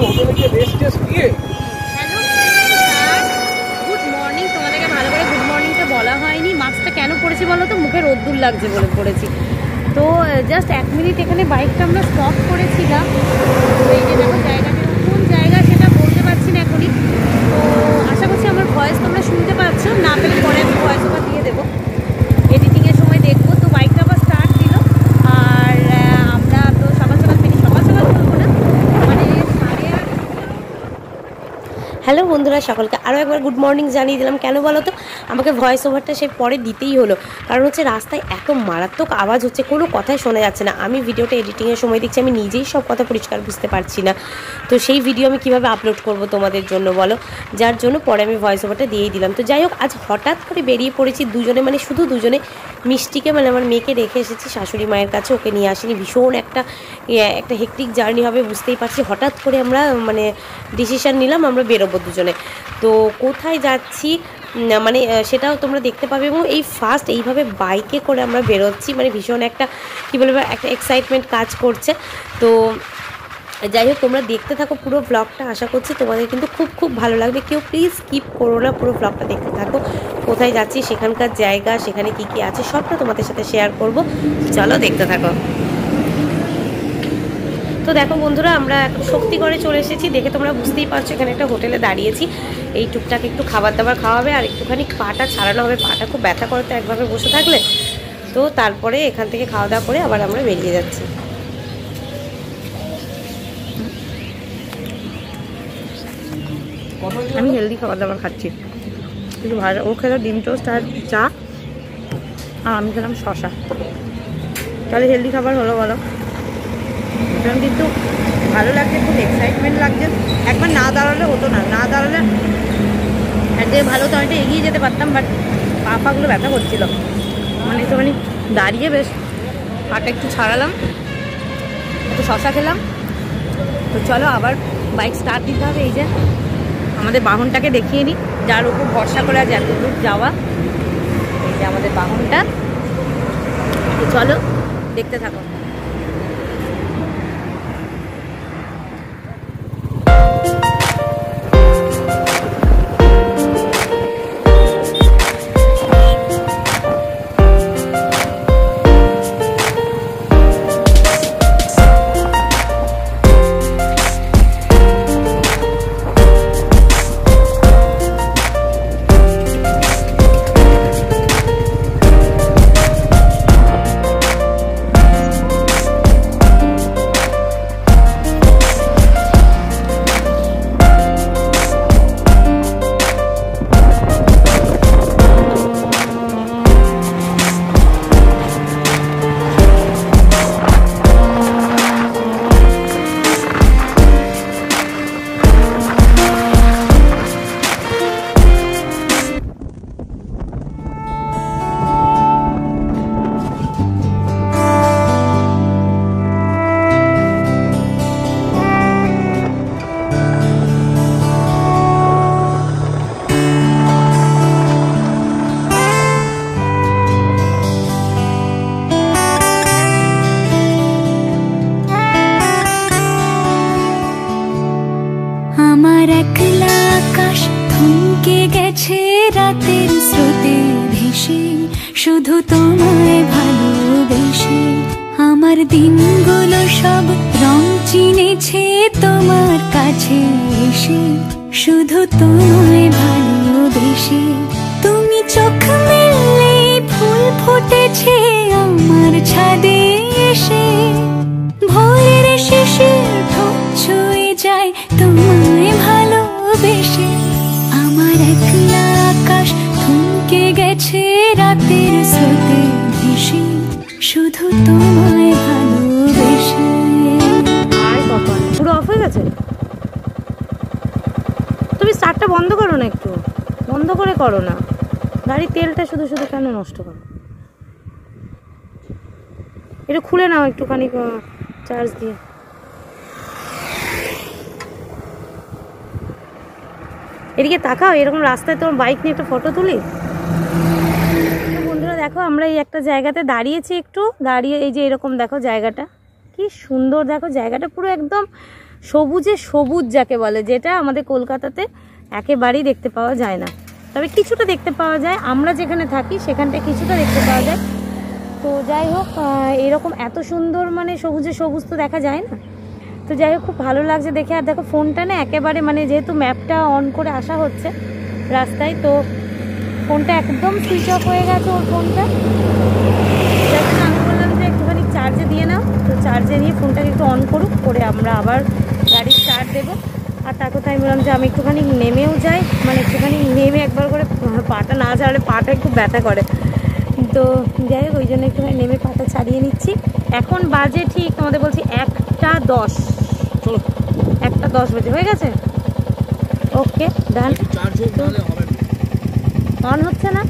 Good morning. তোমাদেরকে ভালো করে গুড মর্নিংটা বলা হয়নি। মাস্কটা কেন পড়েছি বলো তো? মুখে রোদ্দুর লাগছে বলে পড়েছি। তো জাস্ট 1 মিনিট এখানে বাইকটা আমরা স্টপ করেছিলাম। তো এই যে দেখো জায়গাটা কোন জায়গা সেটা বলতে পারছি না এখনই। তো আশা করছি আমার ভয়েস তোমরা শুনতে পাচ্ছ, না পেলে পরে আমি ভয়েস ওভার দিয়ে দেবো, এডিটিংয়ের সময় দেখবো। তো বাইকটা আবার স্টার্ট দিল। আর আমরা তো সকাল সকাল বলবো না, মানে 8:30। হ্যালো বন্ধুরা, সকলকে আরও একবার গুড মর্নিং জানিয়ে দিলাম। কেন বলো তো? আমাকে ভয়েস ওভারটা সেই পরে দিতেই হলো, কারণ হচ্ছে রাস্তায় এত মারাত্মক আওয়াজ হচ্ছে, কোনো কথাই শোনা যাচ্ছে না। আমি ভিডিওটা এডিটিংয়ের সময় দেখছি, আমি নিজেই সব কথা পরিষ্কার বুঝতে পারছি না। তো সেই ভিডিও আমি কীভাবে আপলোড করব তোমাদের জন্য বলো? যার জন্য পরে আমি ভয়েস ওভারটা দিয়েই দিলাম। তো যাই হোক, আজ হঠাৎ করে বেরিয়ে পড়েছি দুজনে, মানে শুধু দুজনে। মিষ্টিকে, মানে আমার মেয়েকে রেখে এসেছি শাশুড়ি মায়ের কাছে, ওকে নিয়ে আসিনি। ভীষণ একটা হেকটিক জার্নি হবে বুঝতেই পারছি। হঠাৎ করে আমরা মানে ডিসিশান নিলাম আমরা বেরোবো দুজনে। তো কোথায় যাচ্ছি মানে সেটাও তোমরা দেখতে পাবে। এবং এই ফার্স্ট এইভাবে বাইকে করে আমরা বেরোচ্ছি, মানে ভীষণ একটা কী বলবো, একটা এক্সাইটমেন্ট কাজ করছে। তো যাই হোক, তোমরা দেখতে থাকো পুরো ব্লগটা। আশা করছি তোমাদের কিন্তু খুব খুব ভালো লাগবে। কেউ প্লিজ স্কিপ করো না, পুরো ব্লগটা দেখতে থাকো। কোথায় যাচ্ছি, সেখানকার জায়গা, সেখানে কি কি আছে সবটা তোমাদের সাথে শেয়ার করব। চলো দেখতে থাকো। তো দেখো বন্ধুরা, আমরা এখন শক্তিগড়ে চলে এসেছি। দেখে তোমরা বুঝতেই পারছো, এখানে একটা হোটেলে দাঁড়িয়েছি। এই টুকটাক একটু খাবার দাবার খাওয়াবে আর একটুখানি পাটা ছাড়ানো হবে। পাটা খুব ব্যথা করে তো একভাবে বসে থাকলে। তো তারপরে এখান থেকে খাওয়া দাওয়া করে আবার আমরা বেরিয়ে যাচ্ছি। আমি হেলদি খাবার দাবার খাচ্ছি, কিছু ভালো। ও খেলো ডিম টোস্ট আর চা, আর আমি খেলাম শশা। তাহলে হেলদি খাবার হলো বলো? এখন কিন্তু ভালো লাগছে, খুব এক্সাইটমেন্ট লাগছে। একবার না দাঁড়ালে হতো না, না দাঁড়ালে একদিকে ভালো তো অনেকটা এগিয়ে যেতে পারতাম, বাট পা পাগুলো ব্যথা করছিল। মানে একটুখানি দাঁড়িয়ে বেশ পাটা একটু ছাড়ালাম, একটু শশা খেলাম। তো চলো আবার বাইক স্টার্ট দিতে হবে। এই যে আমাদের বাহনটাকে দেখিয়ে নিই, যার উপর ভরসা করে আজ এত দূর যাওয়া। এই যে আমাদের বাহনটা। তো চলো দেখতে থাকো। একলা আকাশ থমকে গেছে রাতের স্রোতে ভেসে, শুধু তোমায় ভালোবেসে। আমার দিনগুলো সব রং চিনেছে তোমার কাছে এসে, শুধু তোমায় ভালোবেসে। তুমি চোখ মেললে ফুল ফুটেছে আমার ছাদে এসে, ভোরের শেষে ঠোঁট ছুঁয়ে যায় তোমায় ভালোবেসে। আমার একলা আকাশ থমকে গেছে রাতের স্রোতে ভেসে, শুধু তোমায় ভালোবেসে। আয় বাবা, পুরো অফ হয়ে গেছে। তুমি স্টার্টটা বন্ধ করো না, একটু বন্ধ করে করো না। গাড়ির তেলটা শুধু শুধু কেন নষ্ট করো? এটা খুলে নাও একটুখানি চার্জ দিয়ে। এদিকে তাকাও, এরকম রাস্তায় তোমার বাইক নিয়ে একটা ফটো তুলি। বন্ধুরা দেখো, আমরা এই একটা জায়গাতে দাঁড়িয়েছি, একটু দাঁড়িয়ে এই যে এরকম দেখো জায়গাটা কি সুন্দর। দেখো জায়গাটা পুরো একদম সবুজে সবুজ যাকে বলে, যেটা আমাদের কলকাতাতে একেবারেই দেখতে পাওয়া যায় না। তবে কিছুটা দেখতে পাওয়া যায়, আমরা যেখানে থাকি সেখানটায় কিছুটা দেখতে পাওয়া যায়। তো যাই হোক, এরকম এত সুন্দর মানে সবুজে সবুজ তো দেখা যায় না। তো যাই হোক, খুব ভালো লাগছে দেখে। আর দেখো ফোনটা না একেবারে মানে যেহেতু ম্যাপটা অন করে আসা হচ্ছে রাস্তায়, তো ফোনটা একদম সুইচ অফ হয়ে গেছে ওর ফোনটা। যার জন্য আমি বললাম যে একটুখানি চার্জে দিয়ে নাও। তো চার্জে নিয়ে ফোনটাকে একটু অন করুক, করে আমরা আবার গাড়ির স্টার্ট দেবো। আর তার কথা আমি বললাম যে আমি একটুখানি নেমেও যাই, মানে একটুখানি নেমে একবার করে পাটা না ছাড়লে পাটা একটু ব্যথা করে। তো যাই হোক, ওই জন্য একটুখানি নেমে পাটা ছাড়িয়ে নিচ্ছি। এখন বাজে ঠিক তোমাদের বলছি 1:10। চলো 1:10 বাজে, হয়ে গেছে। ওকে ডান। অন হচ্ছে না,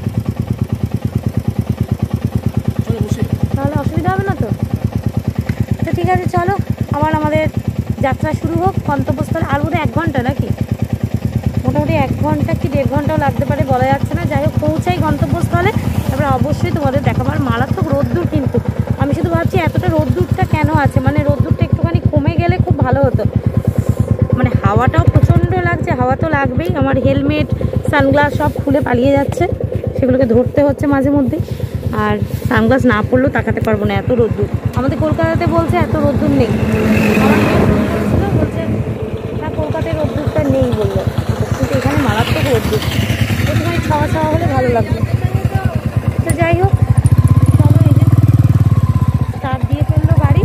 তাহলে অসুবিধা হবে না তো? তো ঠিক আছে, চলো আবার আমাদের যাত্রা শুরু হোক গন্তব্যস্থলে। আর বোধহয় 1 ঘন্টা নাকি, মোটামুটি 1 ঘন্টা কি 1.5 ঘন্টাও লাগতে পারে, বলা যাচ্ছে না। যাই হোক, পৌঁছাই গন্তব্যস্থলে, তারপরে অবশ্যই তোমাদের দেখাবার। মারাত্মক রোদ্দুর কিন্তু, আমি শুধু ভাবছি এতটা রোদ্দুরটা কেন আছে, মানে রোদ্দুরটা একটুখানি কমে গেলে খুব ভালো হতো। মানে হাওয়াটাও প্রচণ্ড লাগছে, হাওয়া তো লাগবেই। আমার হেলমেট সানগ্লাস সব খুলে পালিয়ে যাচ্ছে, সেগুলোকে ধরতে হচ্ছে মাঝে মধ্যে। আর সানগ্লাস না পরলেও তাকাতে পারবো না, এত রোদ্দুর। আমাদের কলকাতাতে বলছে এত রোদ্দুর নেই, আমার বলছিল বলছে না কলকাতায় রোদ্দুরটা নেই বললো, কিন্তু এখানে মারাত্মক রোদ্দুর। একটুখানি ছাওয়া ছাওয়া হলে ভালো লাগবে। তো যাই হোক, চলো এই যে স্টার্ট দিয়ে ফেললো গাড়ি।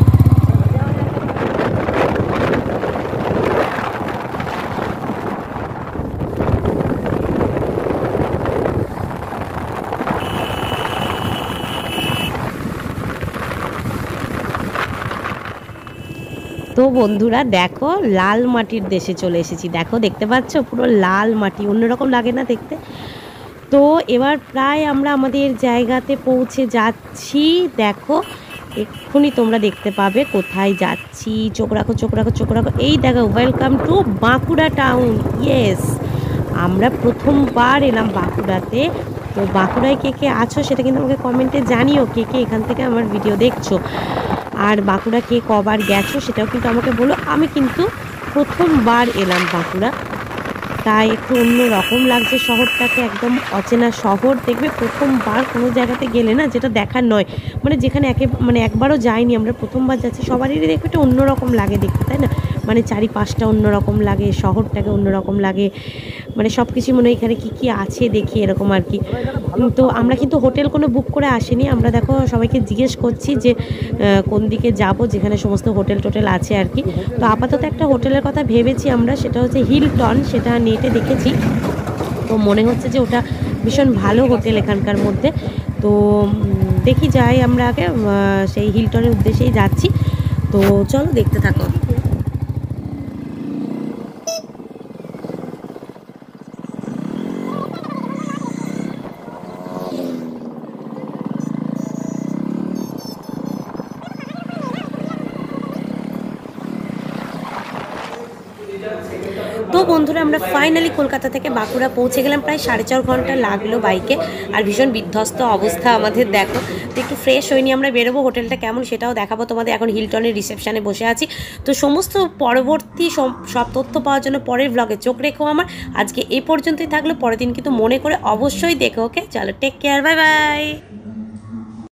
তো বন্ধুরা দেখো, লাল মাটির দেশে চলে এসেছি। দেখো, দেখতে পাচ্ছ পুরো লাল মাটি, অন্যরকম লাগে না দেখতে? তো এবার প্রায় আমরা আমাদের জায়গাতে পৌঁছে যাচ্ছি। দেখো এক্ষুনি তোমরা দেখতে পাবে কোথায় যাচ্ছি। চোখ রাখো, চোখ রাখো, চোখ রাখো। এই দেখো, welcome to Bankura town. Yes, আমরা প্রথমবার এলাম বাঁকুড়াতে। তো বাঁকুড়ায় কে কে আছো সেটা কিন্তু আমাকে কমেন্টে জানিও, কে কে এখান থেকে আমার ভিডিও দেখছো। আর বাঁকুড়া কে কবার গেছো সেটাও কিন্তু আমাকে বলো। আমি কিন্তু প্রথমবার এলাম বাঁকুড়া, তাই একটু অন্য রকম লাগছে শহরটাকে, একদম অচেনা শহর। দেখবে প্রথমবার কোনো জায়গাতে গেলে না, যেটা দেখার নয়, মানে যেখানে একবারও যাইনি আমরা, প্রথমবার যাচ্ছি, সবারই দেখবে একটু অন্যরকম লাগে দেখতে, তাই না? মানে চারিপাশটা অন্যরকম লাগে, শহরটাকে অন্যরকম লাগে, মানে সব কিছু মনে হয় এখানে কী কী আছে দেখি, এরকম আর কি। তো আমরা কিন্তু হোটেল কোনো বুক করে আসিনি, আমরা দেখো সবাইকে জিজ্ঞেস করছি যে কোন দিকে যাব, যেখানে সমস্ত হোটেল টোটেল আছে আর কি। তো আপাতত একটা হোটেলের কথা ভেবেছি আমরা, সেটা হচ্ছে হিলটন, সেটা নেটে দেখেছি। তো মনে হচ্ছে যে ওটা ভীষণ ভালো হোটেল এখানকার মধ্যে। তো দেখি যাই, আমরা আগে সেই হিলটনের উদ্দেশ্যেই যাচ্ছি। তো চলো দেখতে থাকো। তো বন্ধুরা, আমরা ফাইনালি কলকাতা থেকে বাঁকুড়া পৌঁছে গেলাম। প্রায় 4.5 ঘন্টা লাগলো বাইকে, আর ভীষণ বিধ্বস্ত অবস্থা আমাদের। দেখো, তো একটু ফ্রেশ হয়নি, আমরা বেরোবো। হোটেলটা কেমন সেটাও দেখাবো তোমাদের। এখন হিলটনের রিসেপশানে বসে আছি। তো সমস্ত পরবর্তী সব তথ্য পাওয়ার জন্য পরের ব্লগে চোখ রেখো আমার। আজকে এই পর্যন্তই থাকলো, পরের দিন কিন্তু মনে করে অবশ্যই দেখো। ওকে, চলো, টেক কেয়ার, বাই বাই।